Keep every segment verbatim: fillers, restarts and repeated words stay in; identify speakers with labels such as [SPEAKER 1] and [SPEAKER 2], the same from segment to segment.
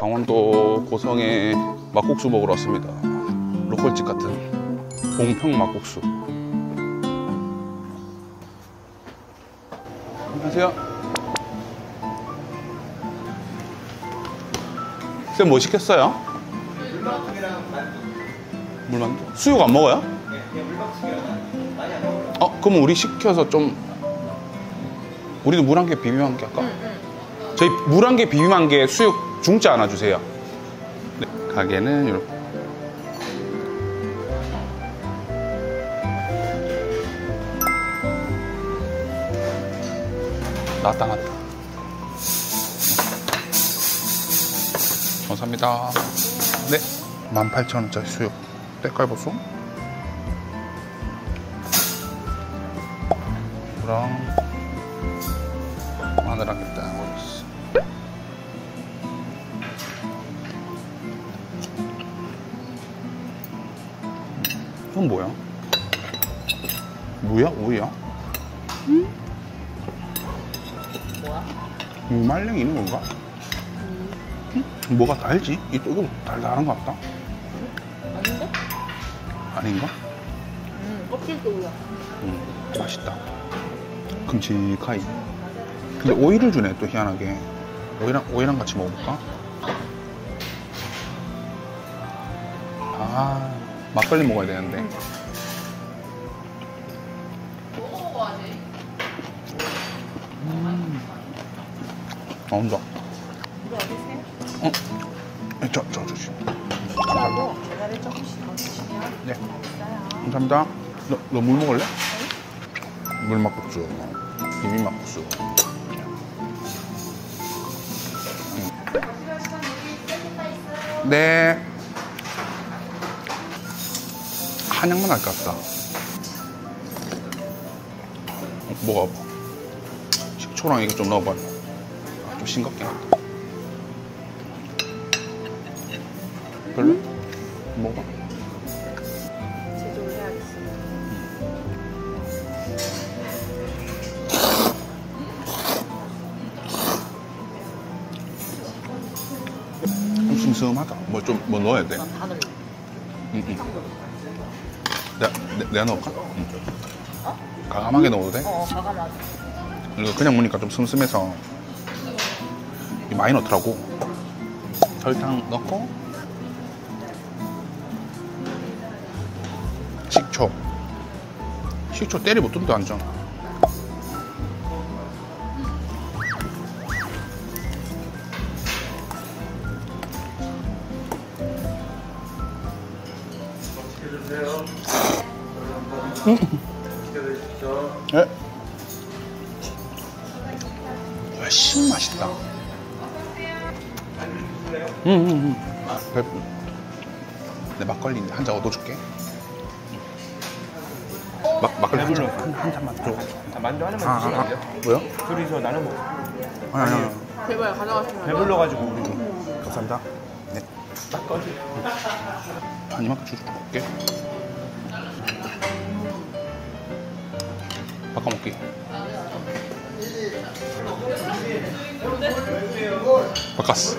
[SPEAKER 1] 강원도 고성에 막국수 먹으러 왔습니다. 로컬집 같은 봉평 막국수. 안녕하세요. 쌤 뭐 시켰어요? 물막국이랑 만두. 물만두? 수육 안 먹어요?
[SPEAKER 2] 네, 그냥 물막국이랑 만두. 많이 안 먹어요.
[SPEAKER 1] 어, 그럼 우리 시켜서 좀 우리도 물 한 개 비빔 한 개 할까?
[SPEAKER 3] 응, 응.
[SPEAKER 1] 저희 물 한 개 비빔 한 개 수육 중짜 하나 주세요. 네, 가게는 이렇게. 나왔다 나왔다. 감사합니다. 네, 만 팔천 원짜리 수육 때깔 보소. 그랑 마늘 한 개 딱 올렸어. 이건 뭐야? 무야? 오이야?
[SPEAKER 3] 응? 뭐야?
[SPEAKER 1] 무말랭이 있는 건가?
[SPEAKER 3] 음.
[SPEAKER 1] 응? 뭐가 달지? 이 또 이거 달달한 것 같다.
[SPEAKER 3] 아닌데?
[SPEAKER 1] 아닌가?
[SPEAKER 3] 음, 껍질도 올라.
[SPEAKER 1] 음, 맛있다. 큼직하이. 근데 오이를 주네, 또 희한하게. 오이랑, 오이랑 같이 먹어볼까? 아, 막걸리 먹어야 되는데.
[SPEAKER 3] 응.
[SPEAKER 1] 음. 나온다.
[SPEAKER 3] 이거 어디세요?
[SPEAKER 1] 어? 네, 저, 저, 주시.
[SPEAKER 3] 하고 계란을 조금씩 더 주시면
[SPEAKER 1] 네.
[SPEAKER 3] 있어요.
[SPEAKER 1] 감사합니다. 너, 너 물 먹을래? 물 막국수, 비빔 막국수. 음. 네. 한약만 할 것 같다. 뭐가 식초랑 이거 좀 넣어봐. 좀 싱겁게 나다. 별로? 음? 먹어봐.
[SPEAKER 3] 제조를 해야겠습니다.
[SPEAKER 1] 좀 슴슴하다. 뭐 좀 뭐 넣어야 돼.
[SPEAKER 3] 난 다 넣을래.
[SPEAKER 1] 응, 응. 내가, 내, 내가 넣을까? 응.
[SPEAKER 3] 어?
[SPEAKER 1] 과감하게 넣어도 돼?
[SPEAKER 3] 어, 과감하게.
[SPEAKER 1] 이거 그냥 먹으니까 좀 슴슴해서 많이 넣더라고. 설탕 넣고 식초. 식초 때리 붙던데 완전. 음. 네. 훨씬 맛있다. 응, 응, 응. 배불. 내 막걸리 한 잔 얻어줄게. 막, 막걸리 한 잔, 한, 한 잔만 줘.
[SPEAKER 2] 아, 만두 하나만
[SPEAKER 1] 아,
[SPEAKER 2] 주시면
[SPEAKER 1] 아,
[SPEAKER 2] 안 돼요?
[SPEAKER 1] 아. 뭐요?
[SPEAKER 2] 둘이서 나눠 먹어.
[SPEAKER 1] 아니, 아니, 아니.
[SPEAKER 3] 제발 가져가시면.
[SPEAKER 2] 배불러가지고 우리
[SPEAKER 1] 감사합니다. 네.
[SPEAKER 2] 딱 꺼지.
[SPEAKER 1] 한 이만큼 줄게. 바꿔먹기. 바꿨어.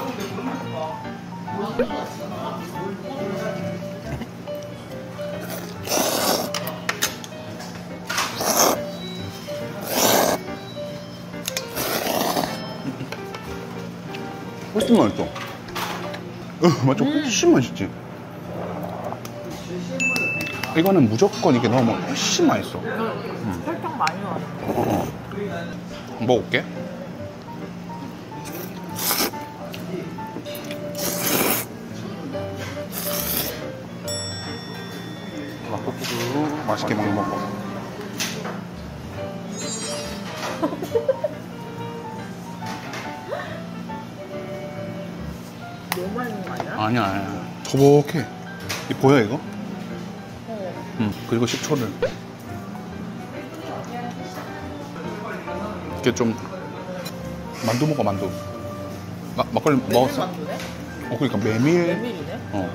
[SPEAKER 1] 훨씬 맛있어. 어, 맞죠? 훨씬 맛있지? 이거는 무조건 이렇게 넣으면 훨씬 맛있어.
[SPEAKER 3] 응. 설탕 많이 넣어.
[SPEAKER 1] 어. 먹어볼게. 막국수 맛있게 많이 먹어.
[SPEAKER 3] 너무 많이 넣은 거 아니야?
[SPEAKER 1] 아니야, 아니야. 토복해. 이 보여, 이거?
[SPEAKER 3] 어.
[SPEAKER 1] 응. 그리고 식초를. 이게 좀 만두 먹어, 만두. 마, 막걸리 먹었어?
[SPEAKER 3] 만두네?
[SPEAKER 1] 어, 그러니까 메밀.
[SPEAKER 3] 메밀이네?
[SPEAKER 1] 어.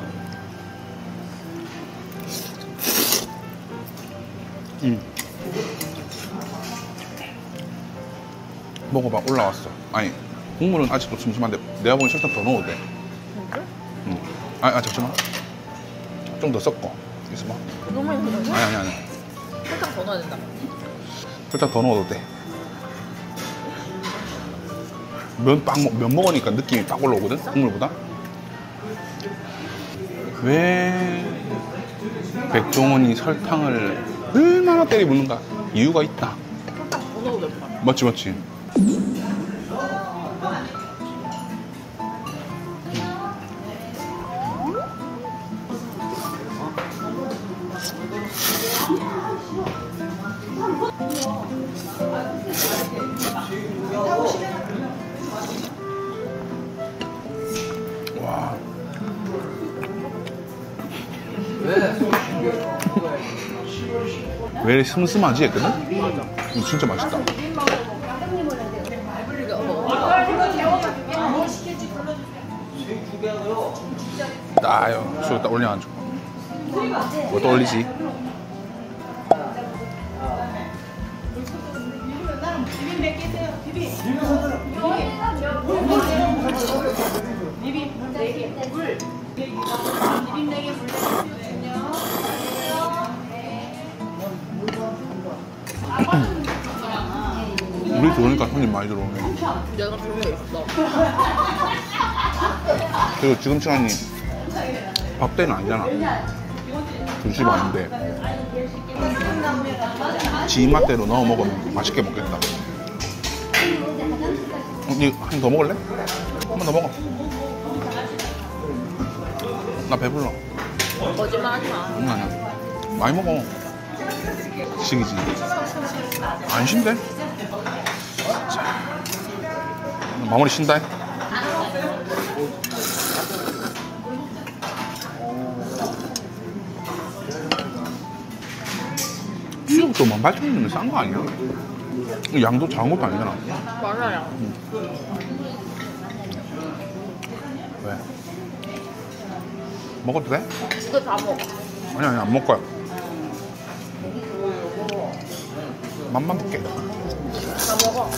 [SPEAKER 1] 음. 먹어봐, 올라왔어. 아니, 국물은 아직도 슴슴한데 내가 보기엔 설탕 더 넣어도 돼.
[SPEAKER 3] 진짜?
[SPEAKER 1] 응. 아, 아 잠시만. 좀 더 섞어. 있어봐.
[SPEAKER 3] 너무 많이 넣어서?
[SPEAKER 1] 아니 아니 아니.
[SPEAKER 3] 설탕 더 넣어야 된다.
[SPEAKER 1] 설탕 더 넣어도 돼. 면 빵, 먹- 면 먹으니까 느낌이 딱 올라오거든? 국물보다? 왜 백종원이 설탕을 얼마나 때리 붓는가? 이유가 있다.
[SPEAKER 3] 설탕 더 넣어도 된다.
[SPEAKER 1] 맞지, 맞지? 와. 왜 이렇게 슴슴하지 했거든?
[SPEAKER 3] 맞아.
[SPEAKER 1] 이거 진짜 맛있다.
[SPEAKER 3] 배불리게 먹어.
[SPEAKER 1] 따요. 술 딱 올려가지고. 뭐 또 올리지? 우리 들어오니까 손님 많이 들어오네.
[SPEAKER 3] 내가 별로 있어.
[SPEAKER 1] 그리고 지금 시간이 밥 때는 아니잖아. 두 시 반인데 지 입맛대로 넣어 먹으면 맛있게 먹겠다. 어, 니한 더 먹을래? 한 번 더 먹어. 나 배불러.
[SPEAKER 3] 거짓말 하지 마.
[SPEAKER 1] 응, 아니야. 많이 먹어. 식이지. 안 쉰대? 자, 마무리 쉰다. 수육도 만 팔천 원이면 싼 거 아니야? 양도 작은 것도 아니잖아.
[SPEAKER 3] 맞아요.
[SPEAKER 1] 왜? 먹어도 돼?
[SPEAKER 3] 이거 다 먹어.
[SPEAKER 1] 아니 아니 안 먹을 거야. 맛만 볼게.
[SPEAKER 3] 다 먹어.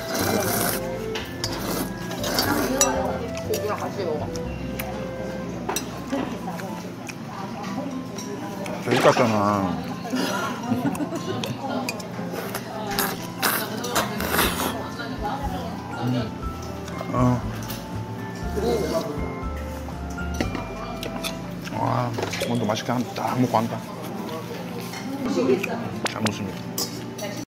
[SPEAKER 3] 고기랑 같이 먹어.
[SPEAKER 1] 돼지 같잖아. 어. 와, 오늘도 맛있게 한 딱 먹고 한다. 잘 먹습니다.